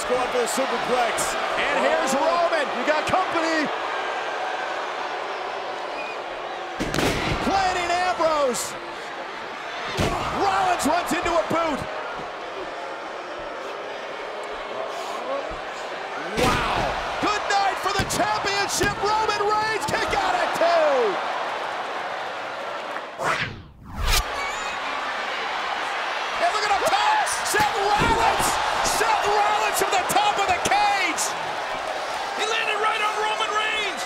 Ambrose going for the superplex. And here's Roman. You got company. Planting Ambrose. Rollins runs into a boot. Wow. Good night for the championship. Roman Reigns kick out at 2. And look at him top. Seth Rollins. Seth Rollins from the top of the cage. He landed right on Roman Reigns.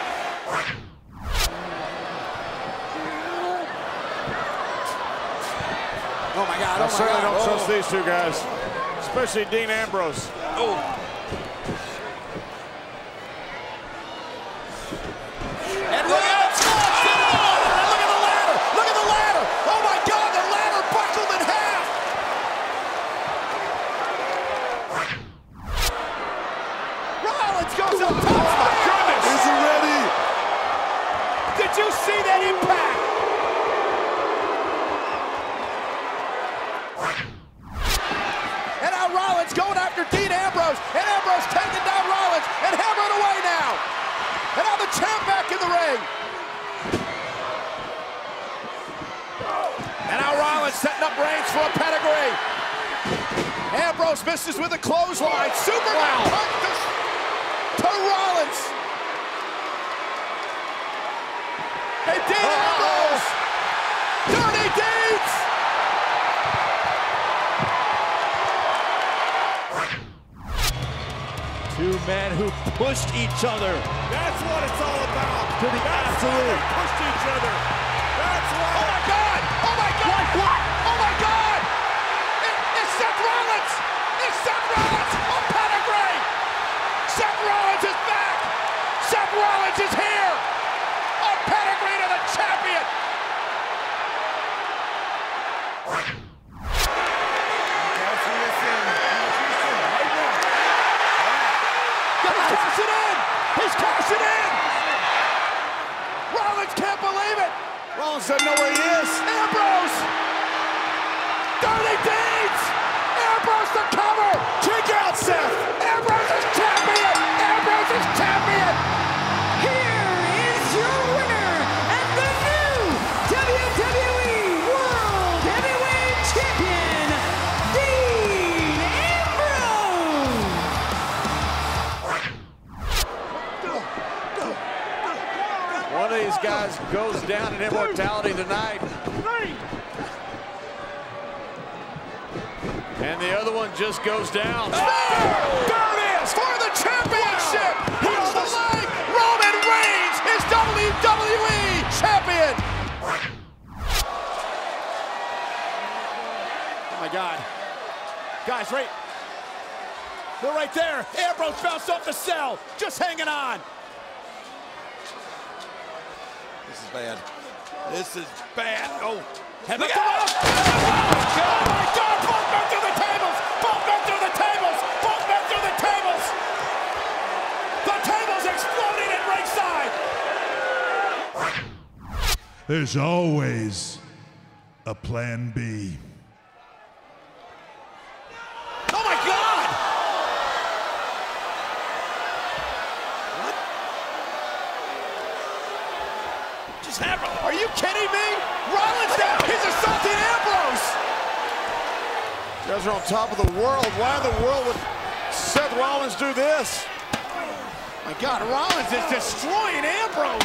Oh my God, I certainly don't trust these two guys, especially Dean Ambrose. Oh. And look at it! Look at the ladder! Look at the ladder! Oh my God, the ladder buckled in half! Rollins goes up top! Oh my goodness! Is he ready? Did you see that impact? And now Rollins going after Dean Ambrose, and Ambrose taking down Rollins and hammering away now. And now the champ back in the ring. And now Rollins setting up Reigns for a pedigree. Ambrose misses with a clothesline. Superman punch to Rollins. And Dean Ambrose. Dirty Deeds. Two men who pushed each other. That's what it's all about. To the absolute. Pushed each other. That's why. Oh my God! Oh my God! What? Oh my God! It's Seth Rollins! It's Seth Rollins! A pedigree! Seth Rollins is back! Seth Rollins is here! A pedigree to the champion! Cash it in! He's cashing in! Rollins can't believe it! Rollins doesn't know where he is. Ambrose! Dirty Deeds! Ambrose the cover! Kick out, Seth! Ambrose is champion! Ambrose is champion! Here is your winner and the new WWE World Heavyweight Champion, Dean Ambrose! One of these guys goes down in immortality tonight. And the other one just goes down. There it is for the championship! Here's the leg! Roman Reigns is WWE Champion! Oh my God. Guys, right. They're right there. Ambrose bounced off the cell. Just hanging on. This is bad. This is bad. Oh. And look at it! Oh my God! Both men through the tables! Both men through the tables! Both men through the tables! The tables exploding at ringside! There's always a plan B. Oh my God! What? Just happened. Are you kidding me? Rollins now! He's assaulting Ambrose! You guys are on top of the world. Why in the world would Seth Rollins do this? My God, Rollins is destroying Ambrose!